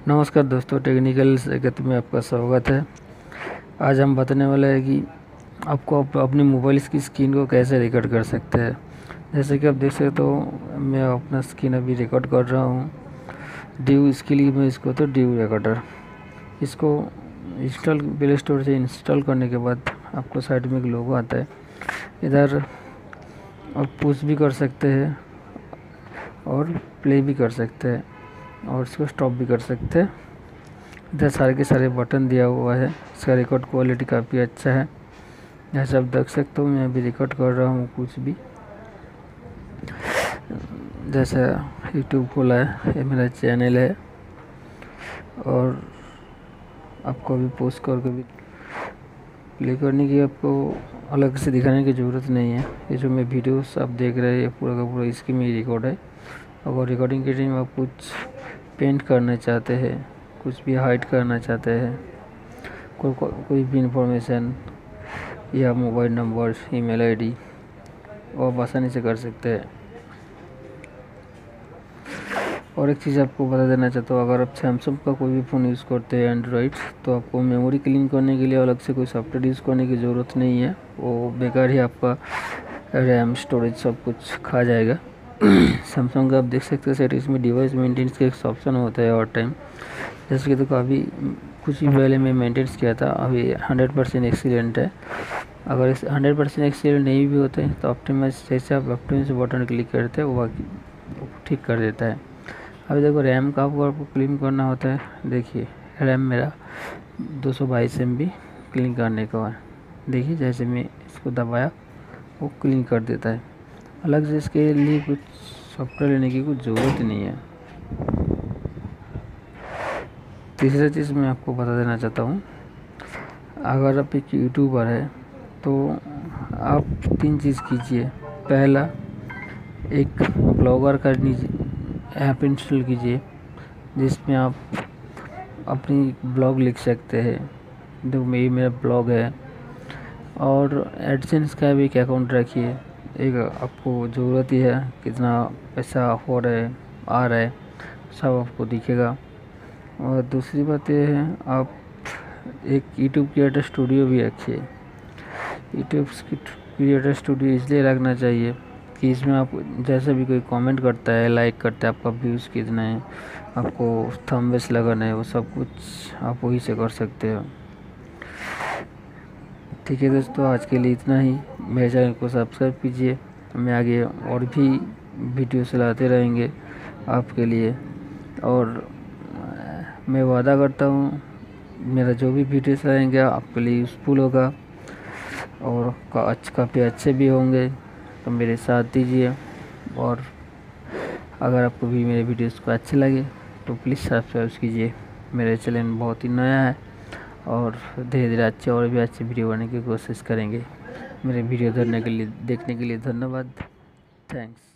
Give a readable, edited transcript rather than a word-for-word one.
नमस्कार दोस्तों, टेक्निकल जगत में आपका स्वागत है। आज हम बताने वाले हैं कि आपको अपनी मोबाइल की स्क्रीन को कैसे रिकॉर्ड कर सकते हैं। जैसे कि आप देख सकते हो, मैं अपना स्क्रीन अभी रिकॉर्ड कर रहा हूँ। ड्यू इसके लिए मैं इसको ड्यू रिकॉर्डर इसको इंस्टॉल प्ले स्टोर से इंस्टॉल करने के बाद आपको साइड में एक लोगो आता है। इधर आप पुश भी कर सकते हैं और प्ले भी कर सकते हैं और इसको स्टॉप भी कर सकते हैं। इधर सारे के सारे बटन दिया हुआ है। इसका रिकॉर्ड क्वालिटी काफ़ी अच्छा है। जैसे आप देख सकते हो, मैं अभी रिकॉर्ड कर रहा हूँ कुछ भी। जैसे यूट्यूब खोला है, ये मेरा चैनल है और आपको अभी पोस्ट करके भी प्ले करने की आपको अलग से दिखाने की ज़रूरत नहीं है। ये जो मैं वीडियोस आप देख रहे हैं, ये पूरा का पूरा इसकी में रिकॉर्ड है। अगर रिकॉर्डिंग के टाइम आप कुछ पेंट करना चाहते हैं, कुछ भी हाइड करना चाहते हैं, कोई भी इंफॉर्मेशन या मोबाइल नंबर, ईमेल आईडी, वो आप आसानी से कर सकते हैं। और एक चीज़ आपको बता देना चाहता हूँ, अगर आप सैमसंग का कोई भी फ़ोन यूज़ करते हैं एंड्रॉइड, तो आपको मेमोरी क्लीन करने के लिए अलग से कोई सॉफ्टवेयर यूज़ करने की ज़रूरत नहीं है। वो बेकार ही आपका रैम, स्टोरेज सब कुछ खा जाएगा। सैमसंग का आप देख सकते हैं सेटिंग्स में डिवाइस मेंटेनेंस का एक ऑप्शन होता है और टाइम। जैसे कि देखो, अभी कुछ ही पहले मैं मेंटेनेंस किया था, अभी 100% एक्सीलेंट है। अगर इस 100% एक्सीलेंट नहीं भी होते तो ऑप्टिमाइज, जैसे आप ऑप्टिमाइज बटन क्लिक करते हैं वो ठीक कर देता है। अभी देखो, रैम का आपको क्लीन करना होता है। देखिए, रैम मेरा 222 MB क्लीन करने का है। देखिए, जैसे मैं इसको दबाया वो क्लीन कर देता है। अलग से इसके लिए कुछ सॉफ्टवेयर लेने की कुछ ज़रूरत नहीं है। तीसरा चीज़ मैं आपको बता देना चाहता हूँ, अगर आप एक यूट्यूबर है तो आप 3 चीज़ कीजिए। पहला, एक ब्लॉगर का ऐप इंस्टॉल कीजिए जिसमें आप अपनी ब्लॉग लिख सकते हैं। देखो, मेरा ब्लॉग है। और एडसेंस का भी एक अकाउंट रखिए। एक आपको ज़रूरत ही है, कितना पैसा हो रहा है, आ रहा है, सब आपको दिखेगा। और दूसरी बात यह है, आप एक यूट्यूब क्रिएटर स्टूडियो भी रखिए। यूट्यूब क्रिएटर स्टूडियो इसलिए रखना चाहिए कि इसमें आप जैसे भी कोई कमेंट करता है, लाइक करता है, आपका व्यूज़ कितना है, आपको थंबनेल्स लगाना है, वो सब कुछ आप वहीं से कर सकते हो। ठीक है दोस्तों, आज के लिए इतना ही। मेरे चैनल को सब्सक्राइब कीजिए। मैं आगे और भी वीडियोस लाते रहेंगे आपके लिए। और मैं वादा करता हूँ, मेरा जो भी वीडियोस आएंगे आपके लिए यूज़फुल होगा और काफ़ी अच्छे भी होंगे। तो मेरे साथ दीजिए। और अगर आपको भी मेरे वीडियोस को अच्छे लगे तो प्लीज़ सब्सक्राइब कीजिए। मेरे चैनल बहुत ही नया है और धीरे धीरे अच्छे और भी अच्छे वीडियो बनाने की कोशिश करेंगे। मेरे वीडियो देखने के लिए धन्यवाद। थैंक्स।